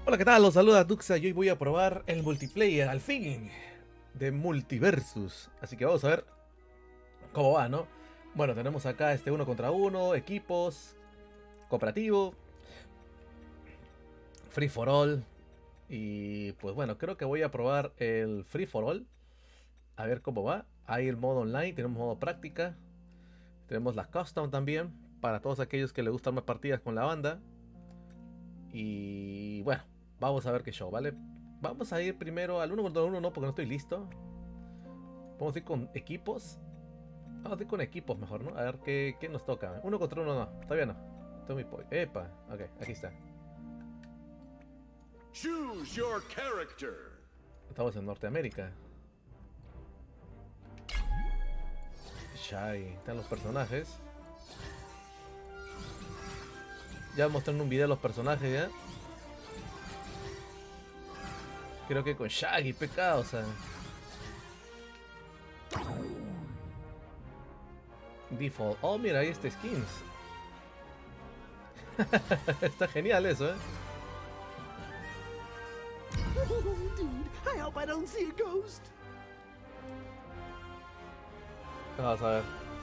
Hola, ¿qué tal? Los saluda Duxa y hoy voy a probar el multiplayer, al fin, de Multiversus. Así que vamos a ver cómo va, ¿no? Bueno, tenemos acá este uno contra uno, equipos, cooperativo, free for all. Y pues bueno, creo que voy a probar el free for all, a ver cómo va. Hay el modo online, tenemos modo práctica, tenemos la custom también, para todos aquellos que les gustan más partidas con la banda. Y bueno, vamos a ver qué show, ¿vale? Vamos a ir primero al uno contra uno, no, porque no estoy listo. Vamos a ir con equipos. Vamos a ir con equipos mejor, ¿no? A ver qué nos toca. Uno contra uno no, todavía no. Estoy muy pollo. Epa, ok, aquí está. Choose your character. Estamos en Norteamérica. Shy, están los personajes. Ya mostrando un video de los personajes ya. Creo que con Shaggy, pecado, o sea. Default. Oh, mira, ahí está skins. Está genial eso, ¿eh? Dude, I hope I don't see a ghost. Vamos a ver.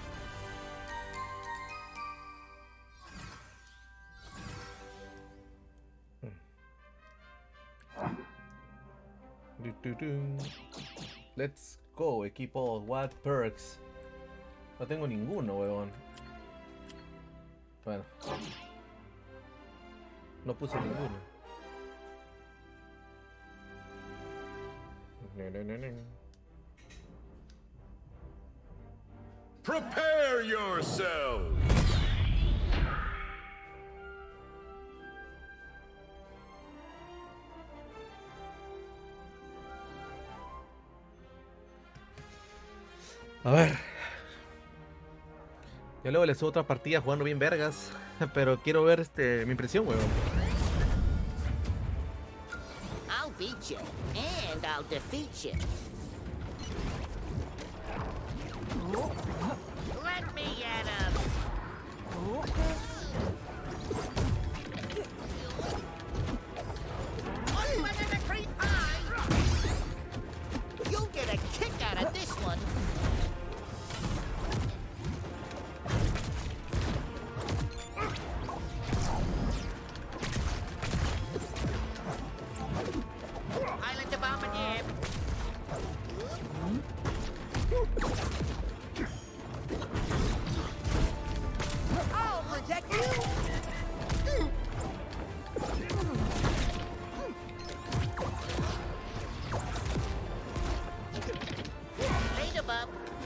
Let's go, equipo. What perks? No tengo ninguno, huevón. Bueno. No puse ninguno. Prepare yourself. A ver. Ya luego le subo otra partida jugando bien vergas. Pero quiero ver mi impresión, huevón. I'll beat you, and I'll defeat you. Let me at him. One banana cream pie. You'll get a kick out of this one. Island of Armageddon. I'll protect you. Later, bub.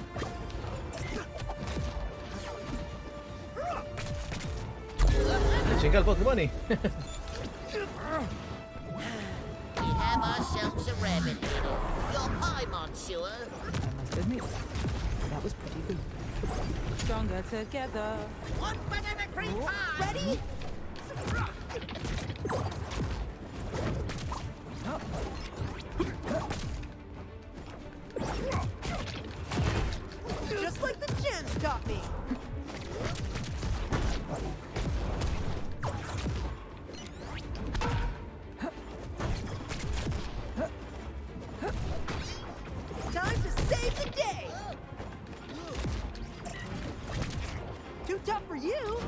Le chinga el Pokémon. We have ourselves a rabbit here. Your pie, monsieur. I must admit, that was pretty good. Stronger together. One banana cream pie. Ready? Just like the gens taught me. Time to save the day. Too tough for you.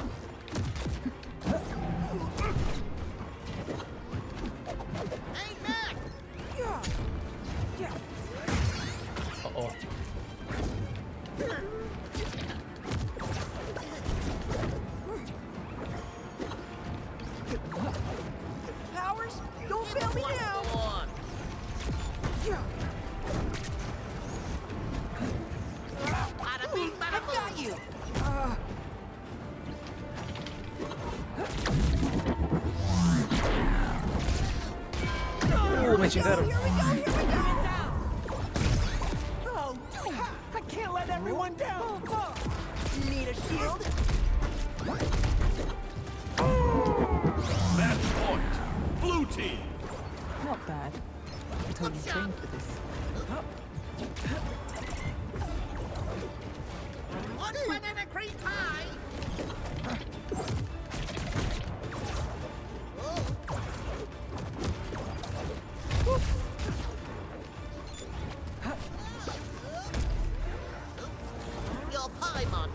Hey, Mac. Yeah. Yeah. Uh-oh. Powers, don't fail me now. Go on. Yeah. Bada bing, bada I've got boom. you. Me chingaron. Here we go, here we go. Oh, I can't let everyone down. Need a shield? Match point. Blue team. Not bad. I totally trained for this. One banana cream pie.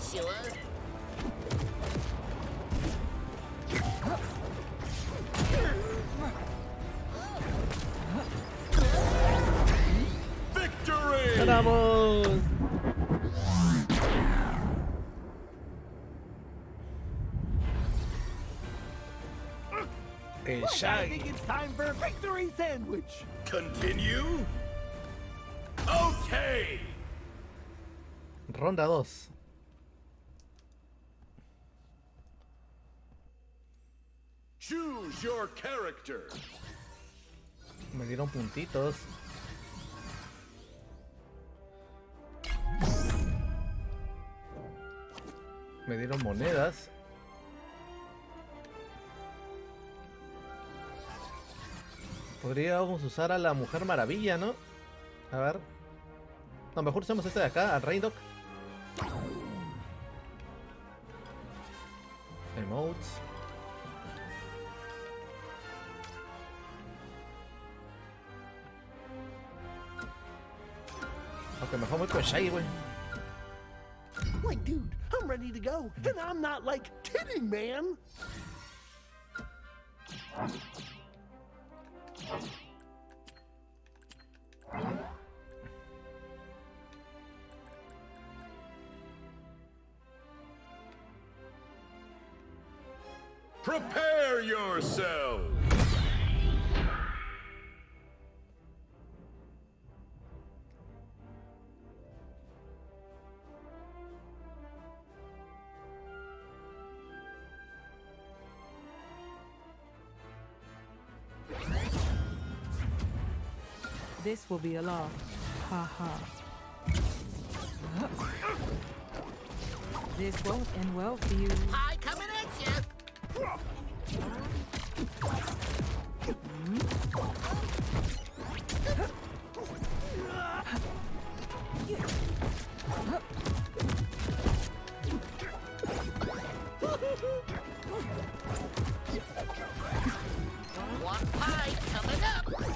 sure. Victory! ¡Ganamos! El I Shaggy. think it's time for a victory sandwich. Continue? Okay! Ronda 2. Choose your character. Me dieron puntitos. Me dieron monedas. Podríamos usar a la Mujer Maravilla, ¿no? A ver. No, mejor usamos este de acá, al Raindog. Emotes. Ok, mejor voy con Shaggy, güey. Like, dude, I'm ready to go. And I'm not, like, kidding, man. Prepare yourselves. This will be a laugh. Ha ha. This won't end well for you. Pie coming at you. One pie coming up.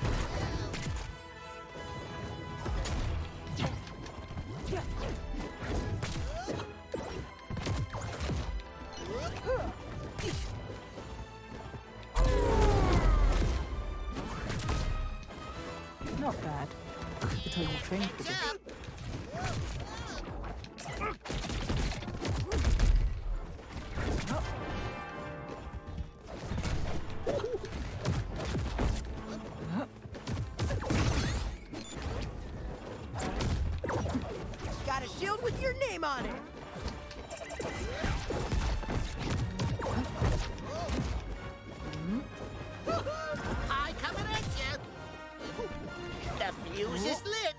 Not bad. Until you train for this. Up. Got a shield with your name on it. Pie coming at you. The fuse is lit.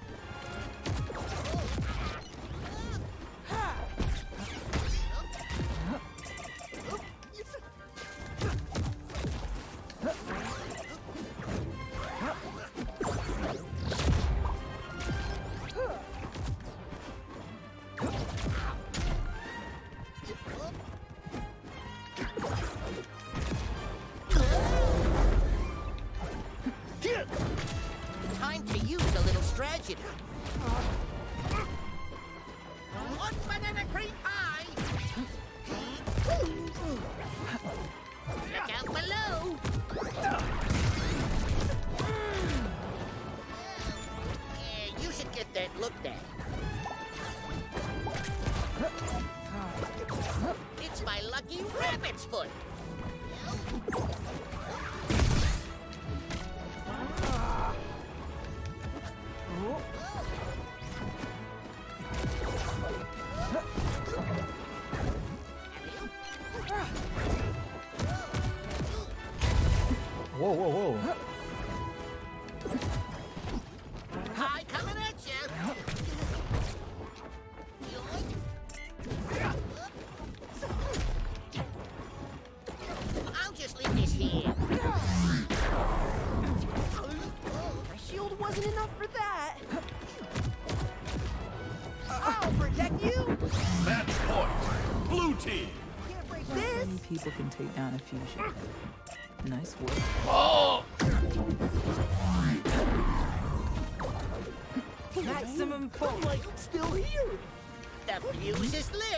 Time to use a little strategy. One banana cream pie. Look out below. Yeah, you should get that looked at. It's my lucky rabbit's foot. Whoa, whoa, whoa. Pie coming at you. I'll just leave this here. My shield wasn't enough for that. I'll protect you. Match point. Blue team. Can't break Not this. many people can take down a fusion. Nice work. Maximum fun. I'm like still here. The fuse is lit.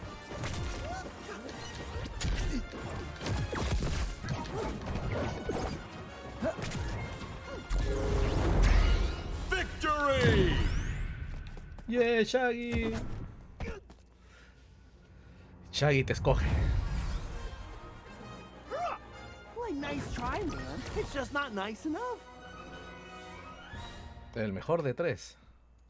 Victory! Yeah, Shaggy. Shaggy te escoge. Well, nice try, man. It's just not nice enough. El mejor de 3.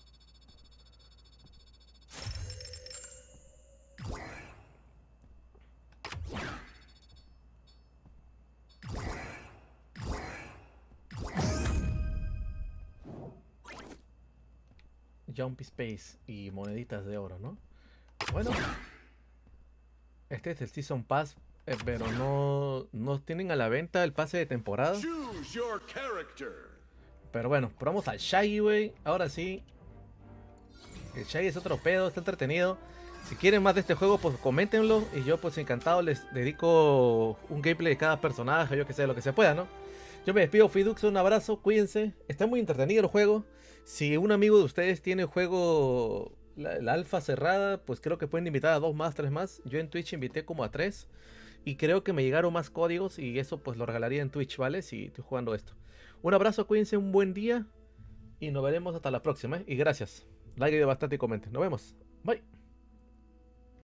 Jumpy Space y moneditas de oro, ¿no? Bueno, este es el Season Pass, pero no tienen a la venta el pase de temporada. Choose your character. Pero bueno, probamos al Shaggy, güey. Ahora sí. El Shaggy es otro pedo, está entretenido. Si quieren más de este juego, pues coméntenlo. Y yo pues encantado les dedico un gameplay de cada personaje, yo que sé, lo que se pueda, ¿no? Yo me despido, Fidux, un abrazo, cuídense. Está muy entretenido el juego. Si un amigo de ustedes tiene el juego, la alfa cerrada, pues creo que pueden invitar a 2 más, 3 más. Yo en Twitch invité como a 3. Y creo que me llegaron más códigos y eso pues lo regalaría en Twitch, ¿vale? Si estoy jugando esto. Un abrazo, cuídense, un buen día. Y nos veremos hasta la próxima, ¿eh? Y gracias. Like bastante y comenten. Nos vemos. Bye.